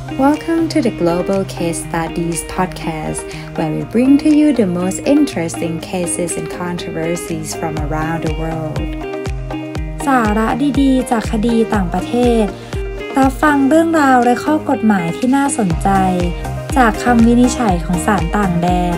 Welcome to the Global Case Studies podcast, where we bring to you the most interesting cases and controversies from around the world. สาระดีๆจากคดีต่างประเทศรับฟังเรื่องราวและข้อกฎหมายที่น่าสนใจจากคำวินิจฉัยของศาลต่างแดน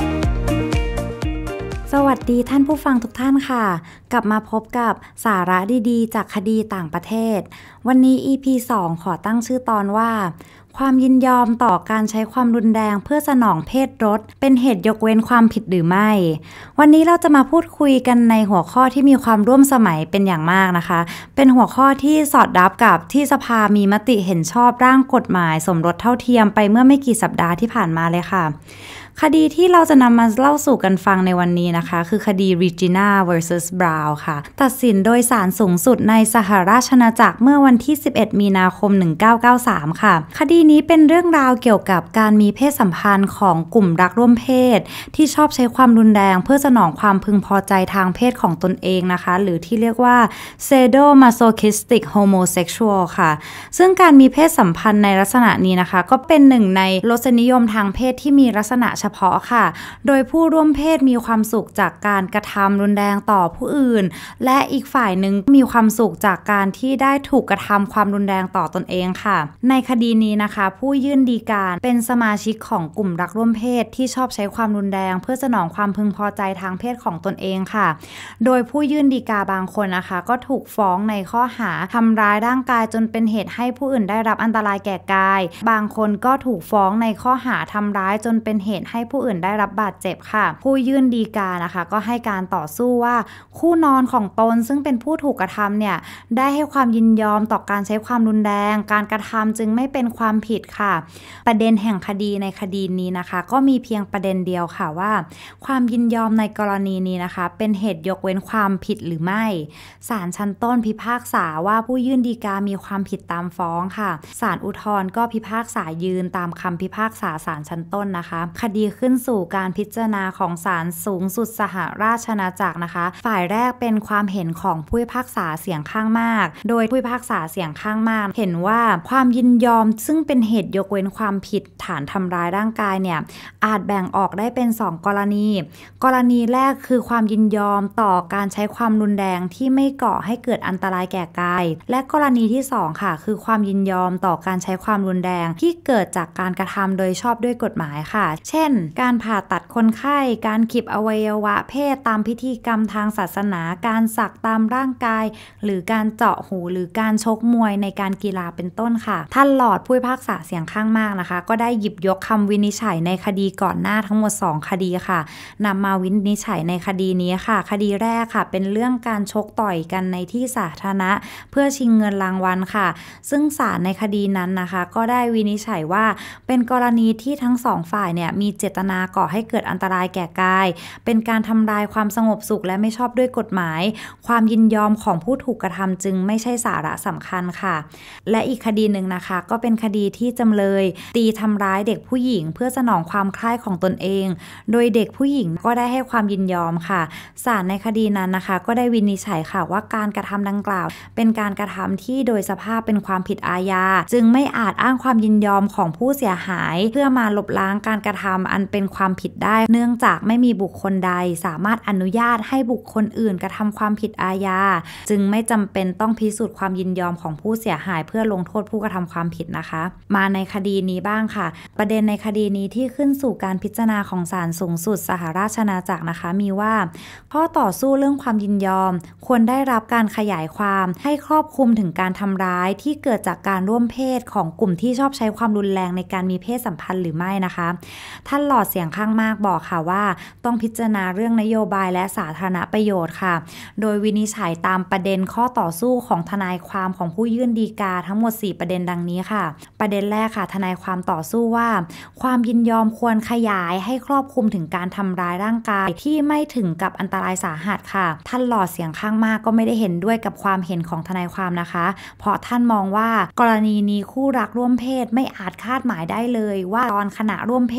สวัสดีท่านผู้ฟังทุกท่านค่ะกลับมาพบกับสาระดีๆจากคดีต่างประเทศวันนี้ EP 2 ขอตั้งชื่อตอนว่าความยินยอมต่อการใช้ความรุนแรงเพื่อสนองเพศรสเป็นเหตุยกเว้นความผิดหรือไม่วันนี้เราจะมาพูดคุยกันในหัวข้อที่มีความร่วมสมัยเป็นอย่างมากนะคะเป็นหัวข้อที่สอดรับกับที่สภามีมติเห็นชอบร่างกฎหมายสมรสเท่าเทียมไปเมื่อไม่กี่สัปดาห์ที่ผ่านมาเลยค่ะคดีที่เราจะนำมาเล่าสู่กันฟังในวันนี้นะคะคือคดี Regina vs Brown ค่ะตัดสินโดยศาลสูงสุดในสหราชอาณาจักรเมื่อวันที่11มีนาคม1993ค่ะคดีนี้เป็นเรื่องราวเกี่ยวกับการมีเพศสัมพันธ์ของกลุ่มรักร่วมเพศที่ชอบใช้ความรุนแรงเพื่อสนองความพึงพอใจทางเพศของตนเองนะคะหรือที่เรียกว่า sadomasochistic homosexual ค่ะซึ่งการมีเพศสัมพันธ์ในลักษณะนี้นะคะก็เป็นหนึ่งในรสนิยมทางเพศที่มีลักษณะเฉพาะค่ะโดยผู้ร่วมเพศมีความสุขจากการกระทำรุนแรงต่อผู้อื่นและอีกฝ่ายหนึ่งมีความสุขจากการที่ได้ถูกกระทำความรุนแรงต่อตนเองค่ะในคดีนี้นะคะผู้ยื่นฎีกาเป็นสมาชิกของกลุ่มรักร่วมเพศที่ชอบใช้ความรุนแรงเพื่อสนองความพึงพอใจทางเพศของตนเองค่ะโดยผู้ยื่นฎีกาบางคนนะคะก็ถูกฟ้องในข้อหาทำร้ายร่างกายจนเป็นเหตุให้ผู้อื่นได้รับอันตรายแก่กายบางคนก็ถูกฟ้องในข้อหาทำร้ายจนเป็นเหตุให้ผู้อื่นได้รับบาดเจ็บค่ะผู้ยื่นฎีกานะคะก็ให้การต่อสู้ว่าคู่นอนของตนซึ่งเป็นผู้ถูกกระทำเนี่ยได้ให้ความยินยอมต่อการใช้ความรุนแรงการกระทำจึงไม่เป็นความผิดค่ะประเด็นแห่งคดีในคดีนี้นะคะก็มีเพียงประเด็นเดียวค่ะว่าความยินยอมในกรณีนี้นะคะเป็นเหตุยกเว้นความผิดหรือไม่ศาลชั้นต้นพิพากษาว่าผู้ยื่นฎีกามีความผิดตามฟ้องค่ะศาลอุทธรณ์ก็พิพากษายืนตามคำพิพากษาศาลชั้นต้นนะคะคดีขึ้นสู่การพิจารณาของศาลสูงสุดสหราชอาณาจักรนะคะฝ่ายแรกเป็นความเห็นของผู้พิพากษาเสียงข้างมากโดยผู้พิพากษาเสียงข้างมากเห็นว่าความยินยอมซึ่งเป็นเหตุยกเว้นความผิดฐานทำร้ายร่างกายเนี่ยอาจแบ่งออกได้เป็น2กรณีแรกคือความยินยอมต่อการใช้ความรุนแรงที่ไม่ก่อให้เกิดอันตรายแก่กายและกรณีที่2ค่ะคือความยินยอมต่อการใช้ความรุนแรงที่เกิดจากการกระทำโดยชอบด้วยกฎหมายค่ะเช่นการผ่าตัดคนไข้การขีบอวัยวะเพศตามพิธีกรรมทางศาสนาการสักตามร่างกายหรือการเจาะหูหรือการชกมวยในการกีฬาเป็นต้นค่ะท่านหลอร์ดผู้พิพากษาเสียงข้างมากนะคะก็ได้หยิบยกคำวินิจฉัยในคดีก่อนหน้าทั้งหมด2คดีค่ะนำมาวินิจฉัยในคดีนี้ค่ะคดีแรกค่ะเป็นเรื่องการชกต่อยกันในที่สาธารณะเพื่อชิงเงินรางวัลค่ะซึ่งศาลในคดีนั้นนะคะก็ได้วินิจฉัยว่าเป็นกรณีที่ทั้ง2ฝ่ายเนี่ยมีเจตนาก่อให้เกิดอันตรายแก่กายเป็นการทำลายความสงบสุขและไม่ชอบด้วยกฎหมายความยินยอมของผู้ถูกกระทำจึงไม่ใช่สาระสำคัญค่ะและอีกคดีหนึ่งนะคะก็เป็นคดีที่จำเลยตีทำร้ายเด็กผู้หญิงเพื่อสนองความใคร่ของตนเองโดยเด็กผู้หญิงก็ได้ให้ความยินยอมค่ะศาลในคดีนั้นนะคะก็ได้วินิจฉัยค่ะว่าการกระทำดังกล่าวเป็นการกระทำที่โดยสภาพเป็นความผิดอาญาจึงไม่อาจอ้างความยินยอมของผู้เสียหายเพื่อมาลบล้างการกระทำอันเป็นความผิดได้เนื่องจากไม่มีบุคคลใดสามารถอนุญาตให้บุคคลอื่นกระทำความผิดอาญาจึงไม่จำเป็นต้องพิสูจน์ความยินยอมของผู้เสียหายเพื่อลงโทษผู้กระทำความผิดนะคะมาในคดีนี้บ้างค่ะประเด็นในคดีนี้ที่ขึ้นสู่การพิจารณาของศาลสูงสุดสหราชอาณาจักรนะคะมีว่าข้อต่อสู้เรื่องความยินยอมควรได้รับการขยายความให้ครอบคลุมถึงการทำร้ายที่เกิดจากการร่วมเพศของกลุ่มที่ชอบใช้ความรุนแรงในการมีเพศสัมพันธ์หรือไม่นะคะท่านหลอร์ดเสียงข้างมากบอกค่ะว่าต้องพิจารณาเรื่องนโยบายและสาธารณประโยชน์ค่ะโดยวินิจฉัยตามประเด็นข้อต่อสู้ของทนายความของผู้ยื่นฎีกาทั้งหมด4ประเด็นดังนี้ค่ะประเด็นแรกค่ะทนายความต่อสู้ว่าความยินยอมควรขยายให้ครอบคลุมถึงการทำร้ายร่างกายที่ไม่ถึงกับอันตรายสาหัสค่ะท่านหลอร์ดเสียงข้างมากก็ไม่ได้เห็นด้วยกับความเห็นของทนายความนะคะเพราะท่านมองว่ากรณีนี้คู่รักร่วมเพศไม่อาจคาดหมายได้เลยว่าตอนขณะร่วมเพศนั้น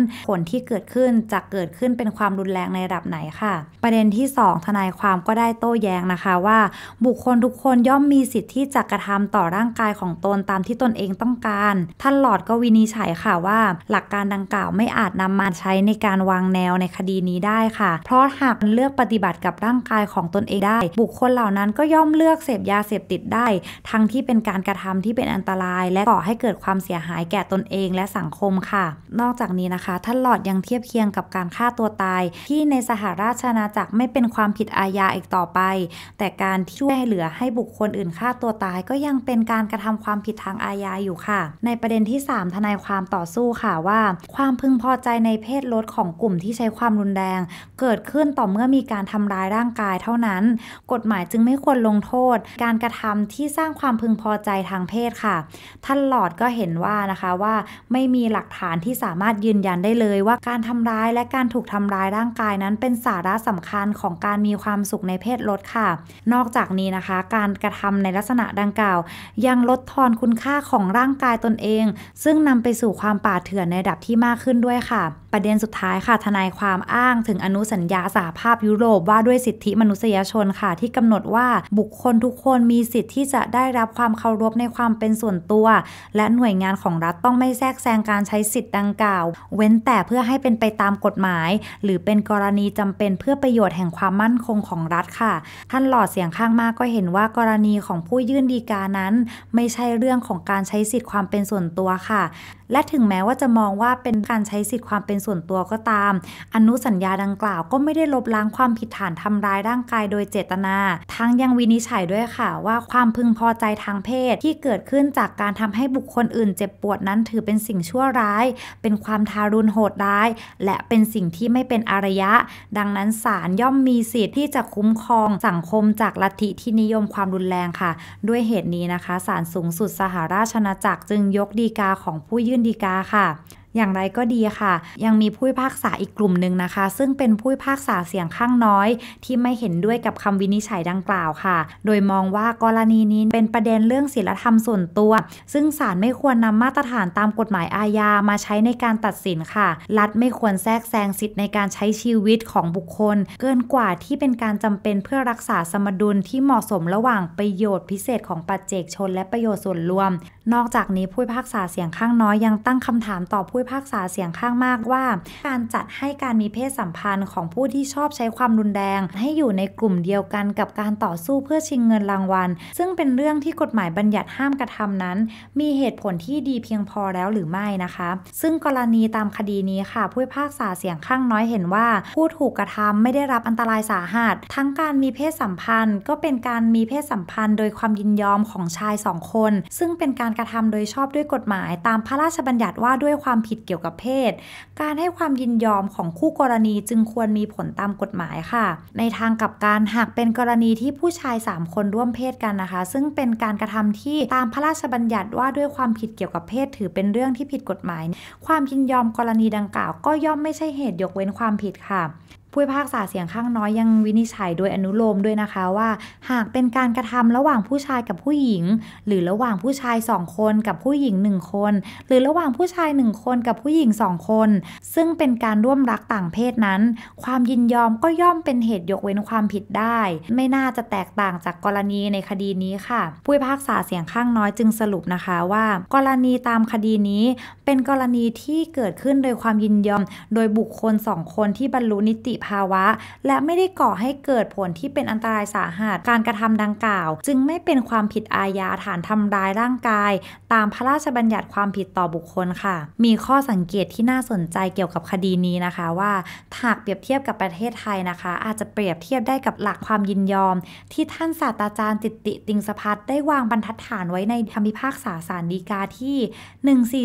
ผลที่เกิดขึ้นจะเกิดขึ้นเป็นความรุนแรงในระดับไหนค่ะประเด็นที่2ทนายความก็ได้โต้แย้งนะคะว่าบุคคลทุกคนย่อมมีสิทธิ์ที่จะกระทำต่อร่างกายของตนตามที่ตนเองต้องการท่านหลอร์ดก็วินิจฉัยค่ะว่าหลักการดังกล่าวไม่อาจนำมาใช้ในการวางแนวในคดีนี้ได้ค่ะเพราะหากเลือกปฏิบัติกับร่างกายของตนเองได้บุคคลเหล่านั้นก็ย่อมเลือกเสพยาเสพติดได้ทั้งที่เป็นการกระทำที่เป็นอันตรายและก่อให้เกิดความเสียหายแก่ตนเองและสังคมค่ะนอกจากนี้นะคะท่านหลอร์ดยังเทียบเคียงกับการฆ่าตัวตายที่ในสหราชอาณาจักรไม่เป็นความผิดอาญาอีกต่อไปแต่การช่วยเหลือให้บุคคลอื่นฆ่าตัวตายก็ยังเป็นการกระทำความผิดทางอาญาอยู่ค่ะในประเด็นที่3ทนายความต่อสู้ค่ะว่าความพึงพอใจในเพศลดของกลุ่มที่ใช้ความรุนแรงเกิดขึ้นต่อเมื่อมีการทำร้ายร่างกายเท่านั้นกฎหมายจึงไม่ควรลงโทษการกระทำที่สร้างความพึงพอใจทางเพศค่ะท่านหลอร์ดก็เห็นว่านะคะว่าไม่มีหลักฐานที่สามารถยืนยันได้เลยว่าการทำร้ายและการถูกทำร้ายร่างกายนั้นเป็นสาระสำคัญของการมีความสุขในเพศลดค่ะนอกจากนี้นะคะการกระทำในลักษณะดังกล่าวยังลดทอนคุณค่าของร่างกายตนเองซึ่งนำไปสู่ความป่าเถื่อนในระดับที่มากขึ้นด้วยค่ะประเด็นสุดท้ายค่ะทนายความอ้างถึงอนุสัญญาสหภาพยุโรปว่าด้วยสิทธิมนุษยชนค่ะที่กำหนดว่าบุคคลทุกคนมีสิทธิ์ที่จะได้รับความเคารพในความเป็นส่วนตัวและหน่วยงานของรัฐต้องไม่แทรกแซงการใช้สิทธิ์ดังกล่าวเว้นแต่เพื่อให้เป็นไปตามกฎหมายหรือเป็นกรณีจำเป็นเพื่อประโยชน์แห่งความมั่นคงของรัฐค่ะท่านหลอร์ดเสียงข้างมากก็เห็นว่ากรณีของผู้ยื่นฎีกานั้นไม่ใช่เรื่องของการใช้สิทธิความเป็นส่วนตัวค่ะและถึงแม้ว่าจะมองว่าเป็นการใช้สิทธิความเป็นส่วนตัวก็ตามอนุสัญญาดังกล่าวก็ไม่ได้ลบล้างความผิดฐานทำร้ายร่างกายโดยเจตนาทั้งยังวินิจฉัยด้วยค่ะว่าความพึงพอใจทางเพศที่เกิดขึ้นจากการทำให้บุคคลอื่นเจ็บปวดนั้นถือเป็นสิ่งชั่วร้ายเป็นความทารุณโหดร้ายและเป็นสิ่งที่ไม่เป็นอารยะดังนั้นศาลย่อมมีสิทธิ์ที่จะคุ้มครองสังคมจากลัทธิที่นิยมความรุนแรงค่ะด้วยเหตุนี้นะคะศาลสูงสุดสหราชอาณาจักรจึงยกฎีกาของผู้ยื่นฎีกาค่ะอย่างไรก็ดีค่ะยังมีผู้พิพากษาอีกกลุ่มหนึ่งนะคะซึ่งเป็นผู้พิพากษาเสียงข้างน้อยที่ไม่เห็นด้วยกับคำวินิจฉัยดังกล่าวค่ะโดยมองว่ากรณีนี้เป็นประเด็นเรื่องศีลธรรมส่วนตัวซึ่งศาลไม่ควรนำมาตรฐานตามกฎหมายอาญามาใช้ในการตัดสินค่ะรัฐไม่ควรแทรกแซงสิทธิในการใช้ชีวิตของบุคคลเกินกว่าที่เป็นการจำเป็นเพื่อรักษาสมดุลที่เหมาะสมระหว่างประโยชน์พิเศษของปัจเจกชนและประโยชน์ส่วนรวมนอกจากนี้ผู้พิพากษาเสียงข้างน้อยยังตั้งคำถามต่อผู้พิพากษาเสียงข้างมากว่าการจัดให้การมีเพศสัมพันธ์ของผู้ที่ชอบใช้ความรุนแรงให้อยู่ในกลุ่มเดียวกันกับการต่อสู้เพื่อชิงเงินรางวัลซึ่งเป็นเรื่องที่กฎหมายบัญญัติห้ามกระทำนั้นมีเหตุผลที่ดีเพียงพอแล้วหรือไม่นะคะซึ่งกรณีตามคดีนี้ค่ะผู้พิพากษาเสียงข้างน้อยเห็นว่าผู้ถูกกระทำไม่ได้รับอันตรายสาหัสทั้งการมีเพศสัมพันธ์ก็เป็นการมีเพศสัมพันธ์โดยความยินยอมของชาย2คนซึ่งเป็นการกระทำโดยชอบด้วยกฎหมายตามพระราชบัญญัติว่าด้วยความผิดเกี่ยวกับเพศการให้ความยินยอมของคู่กรณีจึงควรมีผลตามกฎหมายค่ะในทางกลับกันหากเป็นกรณีที่ผู้ชาย3คนร่วมเพศกันนะคะซึ่งเป็นการกระทำที่ตามพระราชบัญญัติว่าด้วยความผิดเกี่ยวกับเพศถือเป็นเรื่องที่ผิดกฎหมายความยินยอมกรณีดังกล่าวก็ย่อมไม่ใช่เหตุยกเว้นความผิดค่ะผู้พิพากษาเสียงข้างน้อยยังวินิจฉัยโดยอนุโลมด้วยนะคะว่าหากเป็นการกระทำระหว่างผู้ชายกับผู้หญิงหรือระหว่างผู้ชาย2คนกับผู้หญิง1คนหรือระหว่างผู้ชาย1คนกับผู้หญิง2คนซึ่งเป็นการร่วมรักต่างเพศนั้นความยินยอมก็ย่อมเป็นเหตุยกเว้นความผิดได้ไม่น่าจะแตกต่างจากกรณีในคดีนี้ค่ะผู้พิพากษาเสียงข้างน้อยจึงสรุปนะคะว่ากรณีตามคดีนี้เป็นกรณีที่เกิดขึ้นโดยความยินยอมโดยบุคคล2คนที่บรรลุนิติภาวะและไม่ได้ก่อให้เกิดผลที่เป็นอันตรายสาหัสการกระทำดังกล่าวจึงไม่เป็นความผิดอาญาฐานทำร้ายร่างกายตามพระราชบัญญัติความผิดต่อบุคคลค่ะมีข้อสังเกตที่น่าสนใจเกี่ยวกับคดีนี้นะคะว่าหากเปรียบเทียบกับประเทศไทยนะคะอาจจะเปรียบเทียบได้กับหลักความยินยอมที่ท่านศาสตราจารย์จิตติติงสภัทรได้วางบรรทัดฐานไว้ในคำพิพากษาศาลฎีกาที่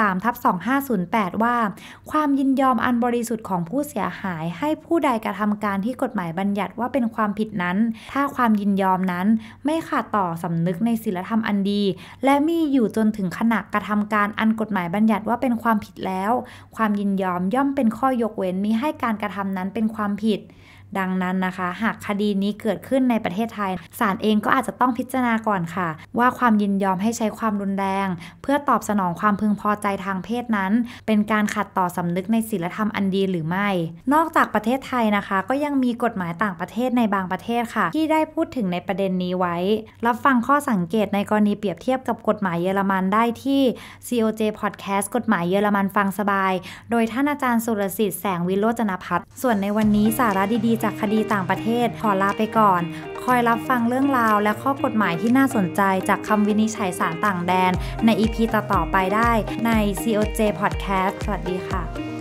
1403/2508ว่าความยินยอมอันบริสุทธิ์ของผู้เสียหายให้ผู้ใดกระทำการที่กฎหมายบัญญัติว่าเป็นความผิดนั้นถ้าความยินยอมนั้นไม่ขัดต่อสำนึกในศีลธรรมอันดีและมีอยู่จนถึงขณะกระทำการอันกฎหมายบัญญัติว่าเป็นความผิดแล้วความยินยอมย่อมเป็นข้อยกเว้นมิให้การกระทำนั้นเป็นความผิดดังนั้นนะคะหากคดีนี้เกิดขึ้นในประเทศไทยศาลเองก็อาจจะต้องพิจารณาก่อนค่ะว่าความยินยอมให้ใช้ความรุนแรงเพื่อตอบสนองความพึงพอใจทางเพศนั้นเป็นการขัดต่อสำนึกในศีลธรรมอันดีหรือไม่นอกจากประเทศไทยนะคะก็ยังมีกฎหมายต่างประเทศในบางประเทศค่ะที่ได้พูดถึงในประเด็นนี้ไว้รับฟังข้อสังเกตในกรณีเปรียบเทียบกับกฎหมายเยอรมันได้ที่ COJ Podcast กฎหมายเยอรมันฟังสบายโดยท่านอาจารย์สุรสิทธิ์แสงวิโรจนภัทรส่วนในวันนี้สาระดีๆจากคดีต่างประเทศขอลาไปก่อนคอยรับฟังเรื่องราวและข้อกฎหมายที่น่าสนใจจากคำวินิจฉัยศาลต่างแดนใน EP ต่อๆไปได้ใน COJ Podcast สวัสดีค่ะ